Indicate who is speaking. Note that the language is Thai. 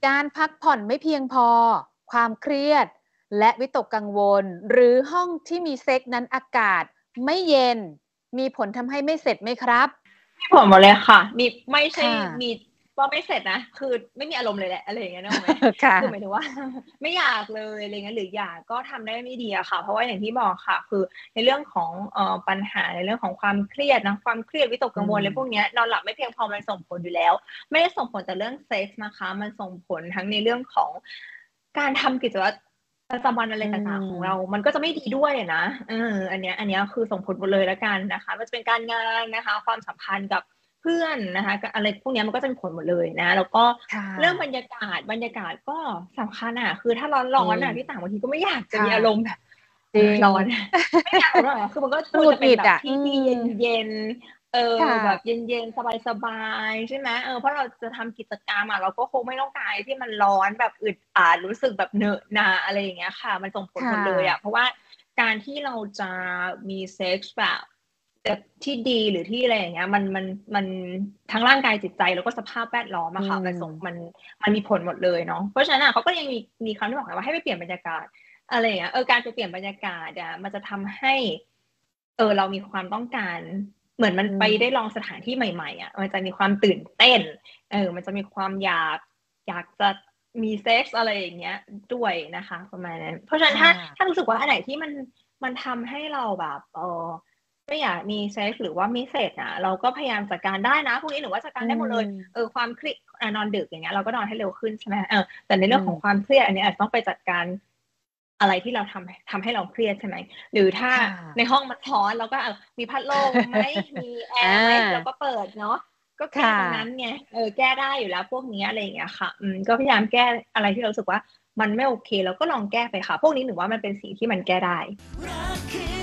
Speaker 1: การพักผ่อนไม่เพียงพอความเครียดและวิตกกังวลหรือห้องที่มีเซ็กนั้นอากาศไม่เย็นมีผลทำให้ไม่เสร็จไหมครับ
Speaker 2: มีผลหมดเลยค่ะมีไม่ใช่
Speaker 1: ค่ะ
Speaker 2: มีว่าไม่เสร็จนะคือไม่มีอารมณ์เลยแหละอะไรอย่างเงี้ยนึกออกไหม
Speaker 1: ค่ะ
Speaker 2: คือหมายถึงว่าไม่อยากเลยอะไรเงี้ยหรืออยากก็ทำได้ไม่ดีอะค่ะเพราะว่าอย่างที่บอกค่ะคือในเรื่องของปัญหาในเรื่องของความเครียดนะความเครียดวิตก
Speaker 1: อื
Speaker 2: กังวลอะไรพวก
Speaker 1: ม
Speaker 2: เนี้ยนอนหลับไม่เพียงพอมันส่งผลอยู่แล้วไม่ได้ส่งผลแต่เรื่องเซ็กส์นะคะมันส่งผลทั้งในเรื่องของการทำกิจวัตรประจำวันอะไร
Speaker 1: อื
Speaker 2: ต่างๆของเรา
Speaker 1: ม
Speaker 2: มันก็จะไม่ดีด้วยนะอันเนี้ยคือส่งผลหมดเลยแล้วกันนะคะมันจะเป็นการงานนะคะความสัมพันธ์กับเพื่อนนะคะอะไรพวกนี้มันก็จะมีผลหมดเลยนะแล้วก็
Speaker 1: ค่ะ
Speaker 2: เรื่องบรรยากาศก็สำคัญอ่ะคือถ้า
Speaker 1: จริ
Speaker 2: ร้อนๆ
Speaker 1: ง
Speaker 2: อ่ะที่ต่างบางทีก็ไม่อยากจะมี
Speaker 1: ค่ะ
Speaker 2: อารมณ์แบบ
Speaker 1: จริง
Speaker 2: ร้อนไม่อยากร้อนหรอกคือมันก็
Speaker 1: มันหงุดหงิด
Speaker 2: ควรจะเป็นแบบ
Speaker 1: อ่ะอื
Speaker 2: ที่ที่
Speaker 1: ม
Speaker 2: เย็น
Speaker 1: ค่ะ
Speaker 2: แบบเย็นๆสบายๆใช่ไหมเพราะเราจะทำกิจกรรมอ่ะเราก็คงไม่ต้องการที่มันร้อนแบบอึดอัดรู้สึกแบบเหนอะหนะอะไรอย่างเงี้ยค่ะมันส่งผล
Speaker 1: ค่
Speaker 2: หมดเลยอ่ะเพ
Speaker 1: ะ
Speaker 2: ราะว่าการที่เราจะมีเซ็กส์แบบที่ดีหรือที่อะไรอย่างเงี้ยมันทั้งร่างกายจิตใจแล้วก็สภาพแวดล้อม
Speaker 1: อื
Speaker 2: อะค่ะมันส่ง
Speaker 1: ม
Speaker 2: มันมีผลหมดเลยเนาะเพราะฉะนั้นอะเขาก็ยังมีคำที่บอกว่าให้ไปเปลี่ยนบรรยากาศอะไรอย่างเงี้ยการไปเปลี่ยนบรรยากาศอะมันจะทำให้เรามีความต้องการเหมือนมัน
Speaker 1: อื
Speaker 2: ไปได้ล
Speaker 1: ม
Speaker 2: องสถานที่ใหม่ๆอะมันจะมีความตื่นเต้นมันจะมีความอยากจะมีเซ็กส์อะไรอย่างเงี้ยด้วยนะคะประมาณนั้นเพราะฉะนั้น
Speaker 1: ค่
Speaker 2: ถ้า
Speaker 1: ะ
Speaker 2: รู้สึกว่าอันไหนที่มันทำให้เราแบบไม่อยากมีเซ็กส์หรือว่าไม่เสร็จนะเราก็พยายามจัดการได้นะพวกนี้หรือว่าจัดกา
Speaker 1: อื
Speaker 2: รได้หมดเลย
Speaker 1: ม
Speaker 2: ความเครียดนอนดึกอย่างเงี้ยเราก็นอนให้เร็วขึ้นใช่ไหมแต่ใน
Speaker 1: อื
Speaker 2: เรื่องของความ
Speaker 1: ม
Speaker 2: เครียดอันนี้อาจจะต้องไปจัดการอะไรที่เราทำให้เราเครียดใช่ไหมหรือถ้า
Speaker 1: ค่ะ
Speaker 2: ในห้องมันร้อนเราก็มีพัดลมไหมมีแอ
Speaker 1: อา
Speaker 2: ร์ไหมเราก็เปิดเนาะก็แก้
Speaker 1: ค่ะ
Speaker 2: ตรงนั้นไงแก้ได้อยู่แล้วพวกนี้อะไรอย่างเงี้ยค่ะก็พยายามแก้อะไรที่เรารู้สึกว่ามันไม่โอเคเราก็ลองแก้ไปค่ะพวกนี้หนูว่ามันเป็นสิ่งที่มันแก้ได้